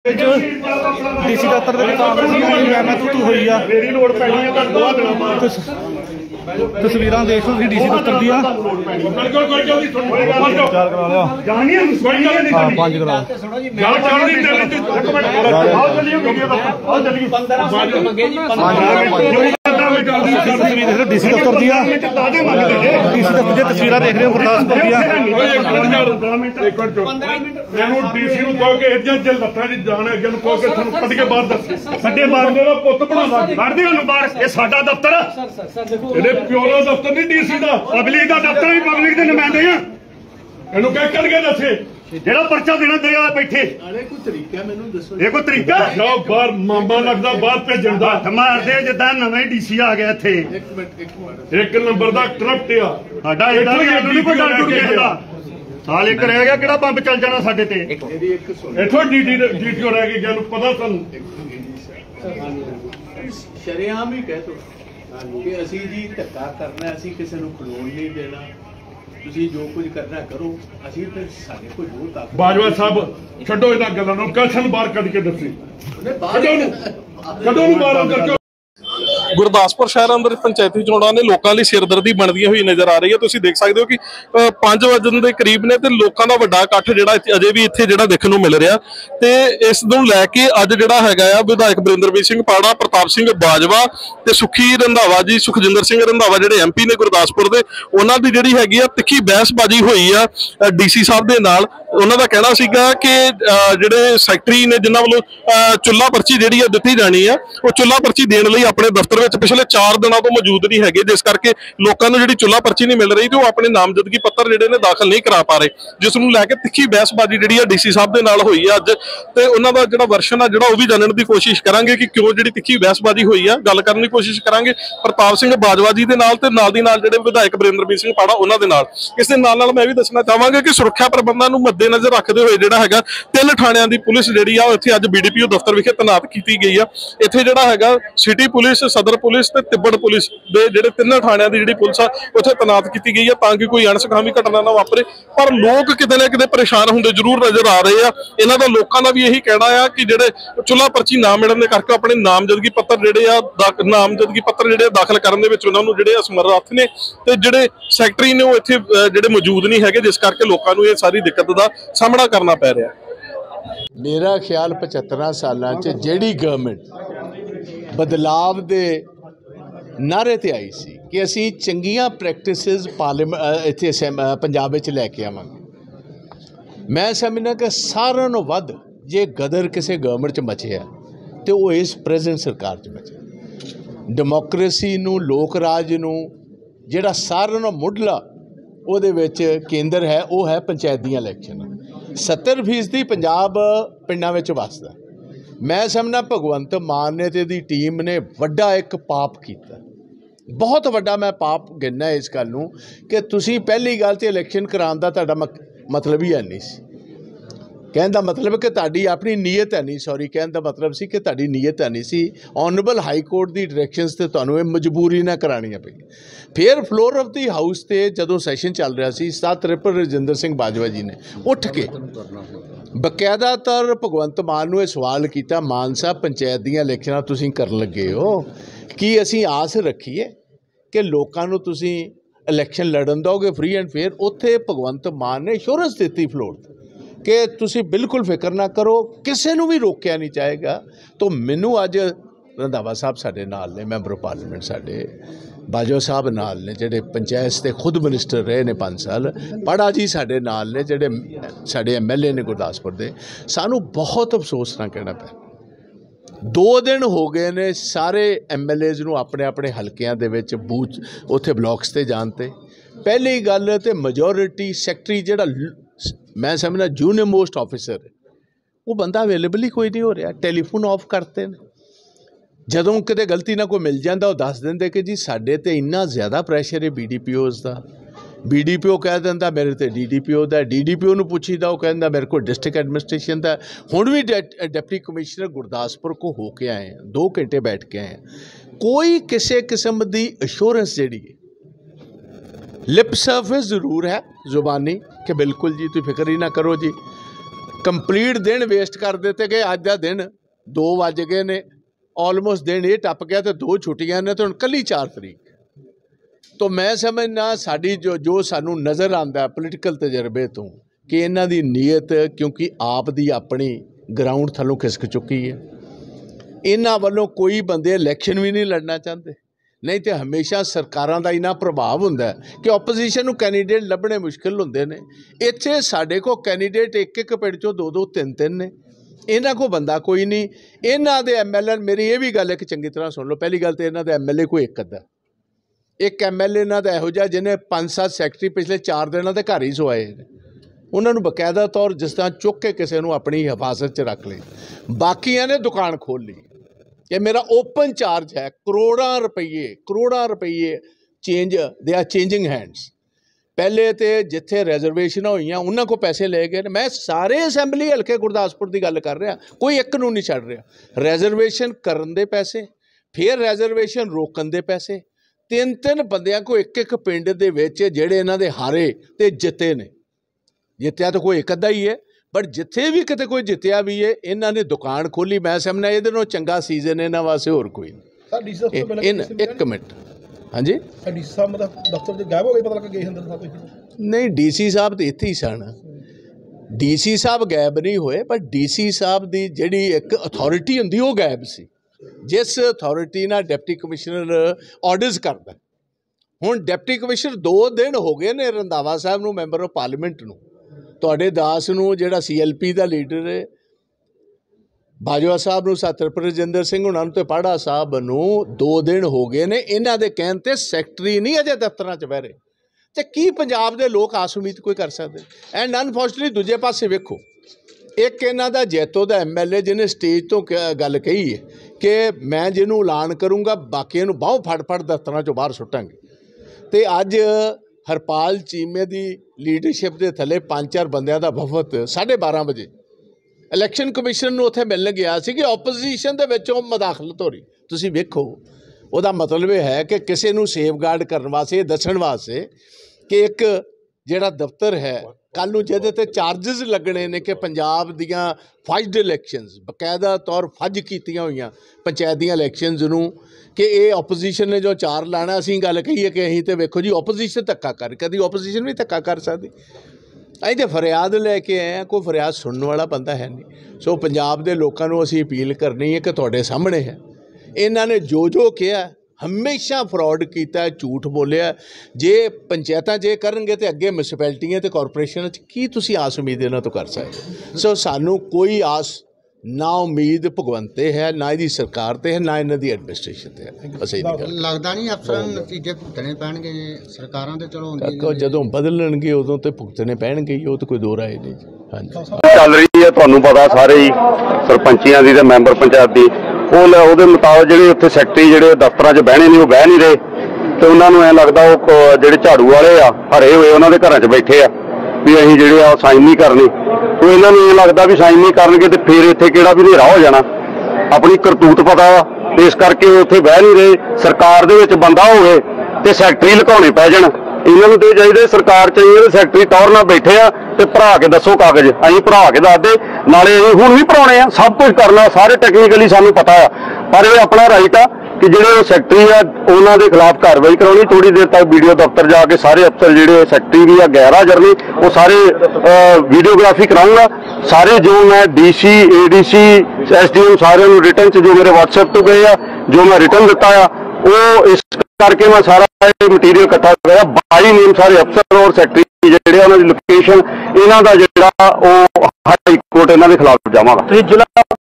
DC ਦਫ਼ਤਰ ਦੇ ਕਾਂਗਰਸੀ ਮੈਂ ਤੂੰ हुई आ मेरी लोड़ पैनी है दो दिनों बाद तस्वीरां देख लो ਡੀਸੀ दफ्तर दी चार करा लिया जानी है हां पांच करा यार चार दिन चले तू एक मिनट आओ चलिए वीडियो का आओ चलिए 15 मंगे जी 15 तस्वीर देख लो ਡੀਸੀ दफ्तर दी ਡੀਸੀ दफ्तर दी तस्वीरां देख रहे हो गुरदासपुर दी 15 मिनट मैनू ਡੀਸੀ ਨੂੰ कहो कि इतना जल लत्ता जी जाने अगे ਨੂੰ कहो कि ਤੁਹਾਨੂੰ ਕੱਢ ਕੇ ਬਾਹਰ ਦੱਸ ਸਾਡੇ ਬਾਹਰ ਮੇਰਾ ਪੁੱਤ ਬਣਾਵਾ ਕੱਢਦੇ ਉਹਨੂੰ ਬਾਹਰ ਇਹ ਸਾਡਾ ਦਫ਼ਤਰ ਸਰ ਦੇਖੋ ਇਹਦੇ ਪਿਓ ਦਾ ਦਫ਼ਤਰ ਨਹੀਂ ਡੀਸੀ ਦਾ ਪਬਲਿਕ ਦਾ ਦਫ਼ਤਰ ਵੀ ਪਬਲਿਕ ਦੇ ਨੁਮਾਇੰਦੇ ਆ ਇਹਨੂੰ ਕਹਿ ਕੱਢ ਕੇ ਦੱਸੇ ਜਿਹੜਾ ਪਰਚਾ ਦੇਣਾ ਦੇ ਆ ਬੈਠੇ ਅਰੇ ਕੋਈ ਤਰੀਕਾ ਮੈਨੂੰ ਦੱਸੋ ਇਹ ਕੋਈ ਤਰੀਕਾ ਜਾਓ ਬਾਹਰ ਮਾਮਾ ਲੱਗਦਾ ਬਾਹਰ ਭੇਜਣ ਦਾ ਮਾਰਦੇ ਜਿੱਦਾਂ ਨਵੇਂ ਡੀਸੀ ਆ ਗਿਆ ਇੱਥੇ ਇੱਕ ਮਿੰਟ ਇੱਕ ਨੰਬਰ ਦਾ ਕਰਪਟ ਆ ਸਾਡਾ ਇਹਦਾ ਨਹੀਂ ਕੋਈ ਡਰ ਡੁਰ ਕਿਸੇ ਦਾ ਸਾਲ ਇੱਕ ਰਹਿ ਗਿਆ ਕਿਹੜਾ ਬੰਬ ਚੱਲ ਜਾਣਾ ਸਾਡੇ ਤੇ ਇੱਥੋਂ ਡੀਟੀਓ ਰਹਿ ਗਈ ਜਿਹਨੂੰ ਪਤਾ ਤੁਹਾਨੂੰ ਸ਼ਰੇਆਮ ਹੀ ਕਹਿ ਦੋ ਕਿ ਅਸੀਂ ਜੀ ਧੱਕਾ ਕਰਨਾ ਅਸੀਂ ਕਿਸੇ ਨੂੰ ਖਲੋਣ ਨਹੀਂ ਦੇਣਾ ਤੁਸੀਂ ਜੋ ਕੁਝ ਕਰਨਾ ਕਰੋ ਅਸੀਂ ਤੇ ਸਾਡੇ ਕੋਲ ਜੋ ਤਾਕਤ ਬਾਜਵਾ ਸਾਹਿਬ ਛੱਡੋ ਇਹਨਾਂ ਗੱਲਾਂ ਨੂੰ ਕਲਸ਼ਨ ਬਾਹਰ ਕੱਢ ਕੇ ਦੱਸੀ ਕਦੋਂ ਨੂੰ ਬਾਹਰ ਕਰਕੇ ਗੁਰਦਾਸਪੁਰ ਸ਼ਹਿਰ ਅੰਦਰ ਪੰਚਾਇਤੀ ਚੋਣਾਂ ਨੇ ਲੋਕਾਂ ਲਈ ਸਿਰਦਰਦੀ ਬਣਦੀ ਹੋਈ ਨਜ਼ਰ ਆ ਰਹੀ ਹੈ। ਤੁਸੀਂ ਦੇਖ ਸਕਦੇ ਹੋ ਕਿ 5 ਵਜੇ ਦੇ ਕਰੀਬ ਨੇ ਤੇ ਲੋਕਾਂ ਦਾ ਵੱਡਾ ਇਕੱਠ ਜਿਹੜਾ ਅਜੇ ਵੀ ਇੱਥੇ ਜਿਹੜਾ ਦੇਖਣ ਨੂੰ ਮਿਲ ਰਿਹਾ ਤੇ ਇਸ ਨੂੰ ਲੈ ਕੇ ਅੱਜ ਜਿਹੜਾ ਹੈਗਾ ਆ ਵਿਧਾਇਕ ਬਰਿੰਦਰਬੀਰ ਸਿੰਘ ਪਾੜਾ, ਪ੍ਰਤਾਪ ਸਿੰਘ ਬਾਜਵਾ ਤੇ ਸੁਖੀ ਰੰਧਾਵਾ ਜੀ, ਸੁਖਜਿੰਦਰ ਸਿੰਘ ਰੰਧਾਵਾ ਜਿਹੜੇ MP ਨੇ ਗੁਰਦਾਸਪੁਰ ਦੇ, ਉਹਨਾਂ ਦੀ ਜਿਹੜੀ ਹੈਗੀ ਆ ਤਿੱਖੀ ਬਹਿਸਬਾਜ਼ੀ ਹੋਈ ਆ DC ਸਾਹਿਬ ਦੇ ਨਾਲ। ਉਹਨਾਂ ਦਾ ਕਹਿਣਾ ਸੀਗਾ ਕਿ ਜਿਹੜੇ ਸੈਕਟਰੀ ਨੇ ਜਿਨ੍ਹਾਂ ਵੱਲੋਂ ਚੁੱਲਾ ਪਰਚੀ ਜਿਹੜੀ ਆ ਦਿੱਤੀ ਜਾਣੀ ਆ ਉਹ ਚੁੱਲਾ ਪਰਚੀ ਦੇਣ ਲਈ ਆਪਣੇ ਦਫ਼ਤਰ ਵਿੱਚ ਪਿਛਲੇ 4 ਦਿਨਾਂ ਤੋਂ ਮੌਜੂਦ ਨਹੀਂ ਹੈਗੇ, ਜਿਸ ਕਰਕੇ ਲੋਕਾਂ ਨੂੰ ਜਿਹੜੀ ਚੁੱਲਾ ਪਰਚੀ ਨਹੀਂ ਮਿਲ ਰਹੀ ਤੇ ਉਹ ਆਪਣੇ ਨਾਮਜ਼ਦਗੀ ਪੱਤਰ ਜਿਹੜੇ ਨੇ ਦਾਖਲ ਨਹੀਂ ਕਰਾ ਪਾ ਰਹੇ, ਜਿਸ ਨੂੰ ਲੈ ਕੇ ਤਿੱਖੀ ਬਹਿਸਬਾਜ਼ੀ ਜਿਹੜੀ ਆ DC ਸਾਹਿਬ ਦੇ ਨਾਲ ਹੋਈ ਆ ਅੱਜ। ਤੇ ਉਹਨਾਂ ਦਾ ਜਿਹੜਾ ਵਰਸ਼ਨ ਆ ਜਿਹੜਾ ਉਹ ਵੀ ਜਾਣਨ ਦੀ ਕੋਸ਼ਿਸ਼ ਕਰਾਂਗੇ ਕਿ ਕਿਉਂ ਜਿਹੜੀ ਤਿੱਖੀ ਬਹਿਸਬਾਜ਼ੀ ਹੋਈ ਆ, ਗੱਲ ਕਰਨ ਦੀ ਕੋਸ਼ਿਸ਼ ਕਰਾਂਗੇ ਪ੍ਰਤਾਪ ਸਿੰਘ ਬਾਜਵਾ ਜੀ ਦੇ ਨਾਲ ਤੇ ਨਾਲ ਦੀ ਨਾਲ ਜਿਹੜੇ ਵਿਧਾਇਕ ਬਰਿੰਦਰਬੀਰ ਸਿੰਘ ਪਾੜਾ ਉਹਨਾਂ ਦੇ ਨਾਲ। ਇਸ ਦੇ ਨਾਲ ਮੈਂ ਵੀ ਦੱਸਣਾ ਚਾਹਾਂਗਾ ਕਿ ਸੁਰੱਖਿਆ ਪ੍ਰਬੰਧਾਂ ਨੂੰ ਮੱਦੇਨਜ਼ਰ ਰੱਖਦੇ ਹੋਏ ਜਿਹੜਾ ਹੈਗਾ 3 ਥਾਣਿਆਂ ਦੀ ਪੁਲਿਸ ਜਿਹੜੀ ਆ ਇੱਥੇ ਅੱਜ BDPO ਦਫ਼ਤਰ ਵਿਖੇ ਤੈਨਾਤ ਕੀਤੀ ਗਈ ਆ। ਇੱਥੇ ਜਿਹੜਾ ਹੈਗਾ ਸਿਟੀ ਪੁਲਿਸ, ਸਦਰ ਪੁਲਿਸ ਤੇ ਤਿੱਬੜ ਪੁਲਿਸ ਦੇ ਜਿਹੜੇ 3 ਥਾਣਿਆਂ ਦੀ ਜਿਹੜੀ ਪੁਲਿਸ ਆ ਉੱਥੇ ਤੈਨਾਤ ਕੀਤੀ ਗਈ ਆ ਤਾਂ ਕਿ ਕੋਈ ਅਣਸੁਖਾਵੀ ਘਟਨਾ ਨਾ ਵਾਪਰੇ। ਪਰ ਲੋਕ ਕਿਤੇ ਨਾ ਕਿਤੇ ਪਰੇਸ਼ਾਨ ਹੁੰਦੇ ਜ਼ਰੂਰ ਨਜ਼ਰ ਆ ਰਹੇ ਆ। ਇਹਨਾਂ ਦਾ ਲੋਕਾਂ ਦਾ ਵੀ ਇਹੀ ਕਹਿਣਾ ਆ ਕਿ ਜਿਹੜੇ ਚੁੱਲਾ ਪਰਚੀ ਨਾ ਮਿਲਣ ਦੇ ਕਰਕੇ ਆਪਣੇ ਨਾਮਜ਼ਦਗੀ ਪੱਤਰ ਜਿਹੜੇ ਆ ਦਾਖਲ ਕਰਨ ਦੇ ਵਿੱਚ ਉਹਨਾਂ ਨੂੰ ਜਿਹੜੇ ਅਸਮਰੱਥ ਨੇ ਤੇ ਜਿਹੜੇ ਸੈਕਟਰੀ ਨੇ ਉਹ ਇੱਥੇ ਜਿਹੜੇ ਮੌਜੂਦ ਨਹੀਂ ਹੈਗੇ, ਜਿਸ ਕਰਕੇ ਲੋਕਾਂ ਨੂੰ ਇਹ ਸਾਰੀ ਦਿੱਕਤ ਦਾ ਸਾਹਮਣਾ ਕਰਨਾ ਪੈ ਰਿਹਾ। ਮੇਰਾ ਖਿਆਲ 75 ਸਾਲਾਂ 'ਚ ਜਿਹੜੀ ਗਵਰਨਮੈਂਟ ਬਦਲਾਵ ਦੇ ਨਾਰੇ ਤੇ ਆਈ ਸੀ ਕਿ ਅਸੀਂ ਚੰਗੀਆਂ ਪ੍ਰੈਕਟਿਸਿਸ ਇੱਥੇ ਪੰਜਾਬ ਵਿੱਚ ਲੈ ਕੇ ਆਵਾਂਗੇ, ਮੈਂ ਸਮਝਦਾ ਕਿ ਸਾਰਿਆਂ ਨੂੰ ਵੱਧ ਜੇ ਗਦਰ ਕਿਸੇ ਗਵਰਨਮੈਂਟ 'ਚ ਮਚਿਆ ਤੇ ਉਹ ਇਸ ਪ੍ਰੈਜ਼ੈਂਟ ਸਰਕਾਰ 'ਚ ਮਚਿਆ। ਡੈਮੋਕ੍ਰੇਸੀ ਨੂੰ, ਲੋਕ ਰਾਜ ਨੂੰ ਜਿਹੜਾ ਸਾਰਿਆਂ ਨੂੰ ਮੁੱਢਲਾ ਉਹਦੇ ਵਿੱਚ ਕੇਂਦਰ ਹੈ ਉਹ ਹੈ ਪੰਚਾਇਤ ਦੀਆਂ ਇਲੈਕਸ਼ਨ। 70% ਪੰਜਾਬ ਪਿੰਡਾਂ ਵਿੱਚ ਵੱਸਦਾ। ਮੈਂ ਸਮਝਦਾ ਭਗਵੰਤ ਮਾਨ ਨੇ ਤੇ ਇਹਦੀ ਟੀਮ ਨੇ ਵੱਡਾ ਇੱਕ ਪਾਪ ਕੀਤਾ, ਬਹੁਤ ਵੱਡਾ। ਮੈਂ ਪਾਪ ਗਿਣਨਾ ਇਸ ਗੱਲ ਨੂੰ ਕਿ ਤੁਸੀਂ ਪਹਿਲੀ ਗੱਲ ਤੇ ਇਲੈਕਸ਼ਨ ਕਰਾਉਣ ਦਾ ਤੁਹਾਡਾ ਮਤਲਬ ਹੀ ਹੈ ਨਹੀਂ ਸੀ। ਕਹਿਣ ਦਾ ਮਤਲਬ ਕਿ ਤੁਹਾਡੀ ਆਪਣੀ ਨੀਅਤ ਹੈ ਨਹੀਂ, ਕਹਿਣ ਦਾ ਮਤਲਬ ਸੀ ਕਿ ਤੁਹਾਡੀ ਨੀਅਤ ਹੈ ਨਹੀਂ ਸੀ। ਆਨਰੇਬਲ ਹਾਈ ਕੋਰਟ ਦੀ ਡਾਇਰੈਕਸ਼ਨਸ ਤੇ ਤੁਹਾਨੂੰ ਇਹ ਮਜਬੂਰੀ ਨਾਲ ਕਰਾਉਣੀਆਂ ਪਈਆਂ। ਫਿਰ ਫਲੋਰ ਆਫ ਦੀ ਹਾਊਸ ਤੇ ਜਦੋਂ ਸੈਸ਼ਨ ਚੱਲ ਰਿਹਾ ਸੀ ਤ੍ਰਿਪਤ ਰਜਿੰਦਰ ਸਿੰਘ ਬਾਜਵਾ ਜੀ ਨੇ ਉੱਠ ਕੇ ਬਕਾਇਦਾ ਤੌਰ ਭਗਵੰਤ ਮਾਨ ਨੂੰ ਇਹ ਸਵਾਲ ਕੀਤਾ, ਮਾਨ ਸਾਹਿਬ ਪੰਚਾਇਤ ਦੀਆਂ ਇਲੈਕਸ਼ਨਾਂ ਤੁਸੀਂ ਕਰਨ ਲੱਗੇ ਹੋ, ਕੀ ਅਸੀਂ ਆਸ ਰੱਖੀਏ ਕਿ ਲੋਕਾਂ ਨੂੰ ਤੁਸੀਂ ਇਲੈਕਸ਼ਨ ਲੜਨ ਦਿਓਗੇ ਫ੍ਰੀ ਐਂਡ ਫੇਅਰ? ਉੱਥੇ ਭਗਵੰਤ ਮਾਨ ਨੇ ਇੰਸ਼ੋਰੈਂਸ ਦਿੱਤੀ ਫਲੋਰ ਤੇ ਕਿ ਤੁਸੀਂ ਬਿਲਕੁਲ ਫਿਕਰ ਨਾ ਕਰੋ, ਕਿਸੇ ਨੂੰ ਵੀ ਰੋਕਿਆ ਨਹੀਂ ਜਾਏਗਾ। ਤਾਂ ਮੈਨੂੰ ਅੱਜ ਰੰਧਾਵਾ ਸਾਹਿਬ ਸਾਡੇ ਨਾਲ ਨੇ, ਮੈਂਬਰ ਪਾਰਲੀਮੈਂਟ ਸਾਡੇ ਬਾਜਵਾ ਸਾਹਿਬ ਨਾਲ ਨੇ ਜਿਹੜੇ ਪੰਚਾਇਤ ਦੇ ਖੁਦ ਮਿਨਿਸਟਰ ਰਹੇ ਨੇ 5 ਸਾਲ, ਪਾੜਾ ਜੀ ਸਾਡੇ ਨਾਲ ਨੇ ਜਿਹੜੇ ਸਾਡੇ MLA ਨੇ ਗੁਰਦਾਸਪੁਰ ਦੇ। ਸਾਨੂੰ ਬਹੁਤ ਅਫਸੋਸ ਨਾਲ ਕਹਿਣਾ ਪਿਆ, 2 ਦਿਨ ਹੋ ਗਏ ਨੇ ਸਾਰੇ MLAs ਨੂੰ ਆਪਣੇ ਆਪਣੇ ਹਲਕਿਆਂ ਦੇ ਵਿੱਚ ਬੂਥ ਉੱਥੇ ਬਲਾਕਸ ਤੇ ਜਾਣ ਤੇ। ਪਹਿਲੀ ਗੱਲ ਤੇ ਮੈਜੋਰਿਟੀ ਸੈਕਟਰੀ ਜਿਹੜਾ ਮੈਂ ਸਮਝਦਾ ਜੂਨੀਅਰ ਮੋਸਟ ਆਫਿਸਰ ਉਹ ਬੰਦਾ ਅਵੇਲੇਬਲ ਹੀ ਕੋਈ ਨਹੀਂ ਹੋ ਰਿਹਾ, ਟੈਲੀਫੋਨ ਆਫ ਕਰਤੇ ਨੇ। ਜਦੋਂ ਕਿਤੇ ਗਲਤੀ ਨਾਲ ਕੋਈ ਮਿਲ ਜਾਂਦਾ ਉਹ ਦੱਸ ਦਿੰਦੇ ਕਿ ਜੀ ਸਾਡੇ ਤੇ ਇੰਨਾ ਜ਼ਿਆਦਾ ਪ੍ਰੈਸ਼ਰ ਹੈ BDPOs ਦਾ। BDPO ਕਹਿ ਦਿੰਦਾ ਮੇਰੇ ਤੇ DDPO ਦਾ, DDPO ਨੂੰ ਪੁੱਛੀਦਾ ਉਹ ਕਹਿੰਦਾ ਮੇਰੇ ਕੋਲ ਡਿਸਟ੍ਰਿਕਟ ਐਡਮਿਨਿਸਟ੍ਰੇਸ਼ਨ ਦਾ। ਹੁਣ ਵੀ ਡਿਪਟੀ ਕਮਿਸ਼ਨਰ ਗੁਰਦਾਸਪੁਰ ਕੋ ਹੋ ਕੇ ਆਏ ਹਾਂ, 2 ਘੰਟੇ ਬੈਠ ਕੇ ਆਏ ਹਾਂ। ਕੋਈ ਕਿਸੇ ਕਿਸਮ ਦੀ ਅਸ਼ੋਰੈਂਸ ਜਿਹੜੀ ਲਿਪ ਸਰਵਿਸ ਜ਼ਰੂਰ ਹੈ ਜ਼ੁਬਾਨੀ ਕਿ ਬਿਲकुल जी तुम फिक्र ही ना करो जी ਕੰਪਲੀਟ ਦਿਨ ਵੇਸਟ ਕਰ ਦਿੱਤੇ ਗਏ। ਅੱਜ ਦਾ ਦਿਨ 2 ਵੱਜ ਗਏ ਨੇ, ਆਲਮੋਸਟ ਦਿਨ ਇਹ ਟੱਪ ਗਿਆ ਤੇ 2 ਛੁੱਟੀਆਂ ਨੇ ਤੇ ਹੁਣ ਕੱਲੀ 4 ਤਰੀਕ। तो मैं समझना साड़ी जो सानू नज़र आता पोलिटिकल तजर्बे तो कि इन्हां दी नीयत क्योंकि आप दी अपनी ग्राउंड थलों खिसक चुकी है। इन्हां वालों कोई बंदे इलैक्शन भी नहीं लड़ना चाहते, नहीं तो हमेशा सरकारां दा इन्ना प्रभाव हुंदा है कि ओपोजिशन नूं कैंडीडेट लभणे मुश्किल हुंदे ने। इत्थे साडे को कैंडीडेट एक पिंड चों 2-2 3-3 ने, इन्हां को बंदा कोई नहीं। इन्हां दे MLA मेरी ये भी गल है कि चंगी तरह सुन लो। पहली गल तो इन्हां दे MLA कोई एक अद्धा, एक MLA इन्हां दा इहो जिहा जिन्हें 5-7 सैकटरी पिछले 4 दिनों के घर ही सोए ने, उन्होंने बकायदा तौर जिस तरह चुक के किसी को अपनी हिफाजत च रख ली। बाकियां ने दुकान खोल ली। ये मेरा ओपन चार्ज है, करोड़ां रुपये चेंज दे आर चेंजिंग हैंड्स। पहले तो जिथे रिजर्वेशन हुई उन्होंने को पैसे ले गए। मैं सारे असैंबली हल्के गुरदासपुर की गल कर रहा, कोई एक नूं नहीं छड्ड रहा। रिजर्वेशन करन दे पैसे, फिर रिजर्वेशन रोकन दे पैसे, 3-3 बंदियां को एक पिंड दे विच जिहड़े इन्हां दे हारे ते जिते ने। जित्या तो कोई एक अद्धा ही है, बट जिथे भी किते कोई जितया भी है इन्हां ने दुकान खोली। मैं समझना ये नालों चंगा सीजन इन्हां वास्ते होर कोई नहीं। एक मिनट, हाँ जी, नहीं DC साहब तो इत्थे ही सन। DC साहब गायब नहीं होए, पर DC साहब की जिहड़ी एक अथॉरिटी हुंदी वो गायब सी, जिस अथॉरिटी नाल डिप्टी कमिश्नर ऑर्डर्स करदा। हुण डिप्टी कमिश्नर 2 दिन हो गए ने रंधावा साहब नूं, मैंबर ऑफ पार्लीमेंट नूं, तुहाडे दास नूं जिहड़ा CLP का लीडर है, बाजवा साहब नूं, सतरपुर रजिंदर सिंह हुणां नूं ते पाड़ा साहब नूं 2 दिन हो गए ने। इन्हां दे कहण ते सैकटरी नहीं अजे दफ्तरां च बह रहे, ते की पंजाब दे लोग आस उम्मीद कोई कर सकदे। एंड अनफॉर्चुनेटली दूजे पासे वेखो, एक इन्हां दा जैतो दा MLA जिन्हें स्टेज तो गल कही है कि मैं जिन्हों ऐलान करूँगा बाकी नूं बाहों फड़ दफ्तरां चों बाहर सुट्टांगे। तो अज हरपाल चीमे की लीडरशिप के थले 5-4 बंदियां दा वफद 12:30 बजे इलैक्शन कमिशन नूं उत्थे मिलण गया सी कि ओपोजिशन दे विचों मदाखलत हो रही। तुसीं वेखो, उहदा मतलब यह है कि किसी नूं सेफगार्ड करने वास्ते, दस्सण वास्ते कि एक जिहड़ा दफ्तर है कल नूं जिहदे ते चार्जिस लगने ने कि पंजाब दियां फज्ड इलैक्शनस बकायदा तौर फज कीतियां होईयां पंचायत दियां इलैक्शनस नूं कि ये ओपोजिशन ने जो 4 लाना। असीं गल कही है कि असीं तो वेखो जी ओपोजिशन धक्का कर, कदी ओपोजिशन भी धक्का कर सकदी। असीं तो फरियाद लैके आए हैं, कोई फरियाद सुनने वाला बंदा है नहीं। सो पंजाब दे लोकां नूं असीं अपील करनी है कि तुहाडे सामने है, इन्हां ने जो कहा हमेशा फ्रॉड किया, झूठ बोलिया। जे पंचायतां जे करनगे तो अगे म्यूनसिपैलिटियां ते कॉरपोरेशन की तुसीं आस उम्मीद इन्हां तो कर सकदे। सो सानू कोई आस ना उम्मीद भगवंत ते है, ना इहदी सरकार ते है, ना इन्हां दी एडमिनिस्ट्रेशन ते है। बस इहदी गल लगदा नहीं अफसरां नूं नतीजे भुगतने पैणगे। सरकारां ते चलो हुंदी जदों बदलणगे उदों ते भुगतने पैणगे, वो तो कोई दो राय नहीं जी। हाँ जी, चल रही है तुहानूं पता सारे ही सरपंचियां दी ते मैंबर पंचायत दी ਉਹਦੇ ਮੁਤਾਬਕ ਜਿਹੜੇ ਉੱਥੇ ਸੈਕਟਰੀ ਜਿਹੜੇ ਦਫ਼ਤਰਾਂ 'ਚ ਬਹਿਣੇ ਨਹੀਂ ਉਹ ਬਹਿ ਨਹੀਂ ਰਹੇ ਤੇ ਉਹਨਾਂ ਨੂੰ ਐਂ ਲੱਗਦਾ ਉਹ ਜਿਹੜੇ ਝਾੜੂ ਵਾਲੇ ਆ ਹਰੇ ਹੋਏ ਉਹਨਾਂ ਦੇ ਘਰਾਂ 'ਚ ਬੈਠੇ ਆ ਵੀ ਅਸੀਂ ਜਿਹੜੇ ਆ ਸਾਈਨ ਨਹੀਂ ਕਰਨੇ। ਉਹ ਇਹਨਾਂ ਨੂੰ ਇਹ ਲੱਗਦਾ ਵੀ ਸਾਈਨ ਨਹੀਂ ਕਰਨਗੇ ਤੇ ਫਿਰ ਇੱਥੇ ਕਿਹੜਾ ਵੀ ਹਨੇਰਾ ਹੋ ਜਾਣਾ। ਆਪਣੀ ਕਰਤੂਤ ਪਤਾ ਵਾ ਤੇ ਇਸ ਕਰਕੇ ਉੱਥੇ ਬਹਿ ਨਹੀਂ ਰਹੇ। ਸਰਕਾਰ ਦੇ ਵਿੱਚ ਬੰਦਾ ਹੋਵੇ ਤੇ ਸੈਕਟਰੀ ਲੁਕਾਉਣੇ ਪੈ ਜਾਣ। ਇਹਨਾਂ ਨੂੰ ਤੇ ਚਾਹੀਦੇ ਸਰਕਾਰ ਚਾਹੀਏ ਸੈਕਟਰੀ ਟੌਰ ਨਾਲ ਬੈਠੇ ਆ ਤੇ ਭਰਾ ਕੇ ਦੱਸੋ ਕਾਗਜ਼, ਅਸੀਂ ਭਰਾ ਕੇ ਦੱਸਦੇ ਨਾਲੇ ਅਸੀਂ ਹੁਣ ਵੀ ਭਰਾਉਣੇ ਆ, ਸਭ ਕੁਝ ਕਰਨਾ, ਸਾਰੇ ਟੈਕਨੀਕਲੀ ਸਾਨੂੰ ਪਤਾ ਆ। ਪਰ ਇਹ ਆਪਣਾ ਰਾਈਟ ਆ ਕਿ ਜਿਹੜੇ ਸੈਕਟਰੀ ਆ ਉਹਨਾਂ ਦੇ ਖਿਲਾਫ ਕਾਰਵਾਈ ਕਰਾਉਣੀ। ਥੋੜੀ ਦੇਰ ਤੱਕ ਵੀਡੀਓ ਦਫ਼ਤਰ ਜਾ ਕੇ ਸਾਰੇ ਅਫਸਰ ਜਿਹੜੇ ਸੈਕਟਰੀ ਵੀ ਆ ਗੈਰ ਹਾਜ਼ਰ ਨੇ ਉਹ ਸਾਰੇ ਵੀਡੀਓਗ੍ਰਾਫੀ ਕਰਾਊਂਗਾ। ਸਾਰੇ ਜੋ ਮੈਂ DC ADC SDM ਸਾਰਿਆਂ ਨੂੰ ਰਿਟਰਨ 'ਚ ਜੋ ਮੇਰੇ WhatsApp ਤੋਂ ਗਏ ਆ, ਜੋ ਮੈਂ ਰਿਟਰਨ ਦਿੱਤਾ ਆ, ਉਹ ਇਸ ਕਰਕੇ ਮੈਂ ਸਾਰਾ ਮਟੀਰੀਅਲ ਇਕੱਠਾ ਕਰਿਆ। 22 ਨੇਮ ਸਾਰੇ ਅਫਸਰ ਔਰ ਸੈਕਟਰੀ ਜਿਹੜੇ ਉਹਨਾਂ ਦੀ ਲੋਕੇਸ਼ਨ ਇਹਨਾਂ ਦਾ ਜਿਹੜਾ ਉਹ ਹਾਈ ਕੋਰਟ ਇਹਨਾਂ ਦੇ ਖਿਲਾਫ ਜਾਵਾਂਗਾ।